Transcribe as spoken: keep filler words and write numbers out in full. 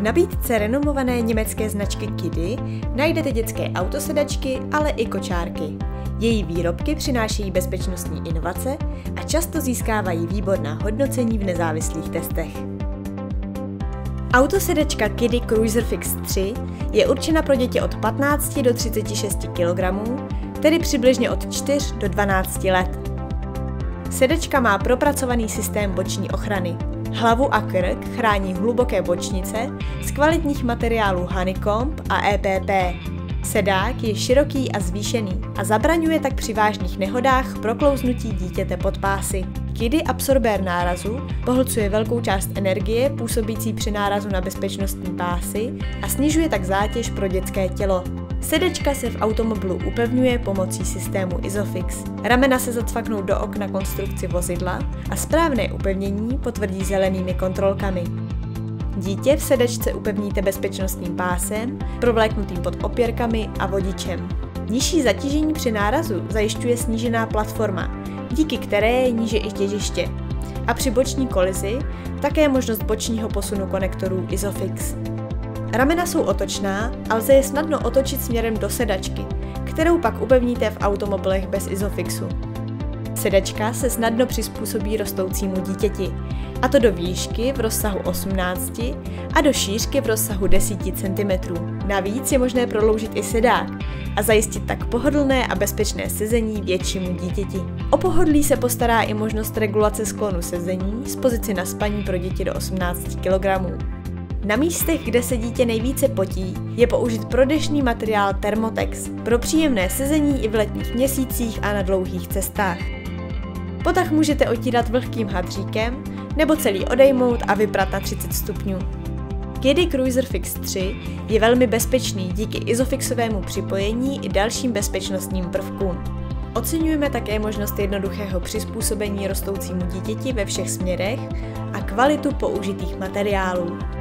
nabídce renomované německé značky Kiddy najdete dětské autosedačky, ale i kočárky. Její výrobky přinášejí bezpečnostní inovace a často získávají výborná hodnocení v nezávislých testech. Autosedačka Kiddy Cruiser Fix tři je určena pro děti od patnácti do třiceti šesti kilogramů, tedy přibližně od čtyř do dvanácti let. Sedačka má propracovaný systém boční ochrany. Hlavu a krk chrání hluboké bočnice z kvalitních materiálů Honeycomb a E P P. Sedák je široký a zvýšený a zabraňuje tak při vážných nehodách proklouznutí dítěte pod pásy. Kiddy absorbér nárazu pohlcuje velkou část energie působící při nárazu na bezpečnostní pásy a snižuje tak zátěž pro dětské tělo. Sedačka se v automobilu upevňuje pomocí systému Isofix. Ramena se zacvaknou do okna konstrukci vozidla a správné upevnění potvrdí zelenými kontrolkami. Dítě v sedačce upevníte bezpečnostním pásem, provléknutým pod opěrkami a vodičem. Nižší zatížení při nárazu zajišťuje snížená platforma, díky které je níže i těžiště. A při boční kolizi také možnost bočního posunu konektorů Isofix. Ramena jsou otočná a lze je snadno otočit směrem do sedačky, kterou pak upevníte v automobilech bez Isofixu. Sedačka se snadno přizpůsobí rostoucímu dítěti, a to do výšky v rozsahu osmnácti a do šířky v rozsahu deseti centimetrů. Navíc je možné prodloužit i sedák a zajistit tak pohodlné a bezpečné sezení většímu dítěti. O pohodlí se postará i možnost regulace sklonu sezení z pozici na spaní pro děti do osmnácti kilogramů. Na místech, kde se dítě nejvíce potí, je použit prodešný materiál Thermotex pro příjemné sezení i v letních měsících a na dlouhých cestách. Potah můžete otírat vlhkým hadříkem nebo celý odejmout a vyprat na třicet stupňů. Kiddy Cruiser Fix tři je velmi bezpečný díky Isofixovému připojení i dalším bezpečnostním prvkům. Oceňujeme také možnost jednoduchého přizpůsobení rostoucímu dítěti ve všech směrech a kvalitu použitých materiálů.